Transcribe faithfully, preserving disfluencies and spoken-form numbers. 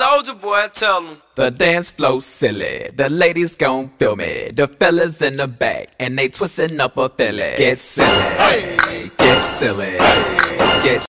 Soldier Boy, tell them. The dance flow silly, the ladies gon' feel me. The fellas in the back, and they twisting up a Philly. Get silly, get silly.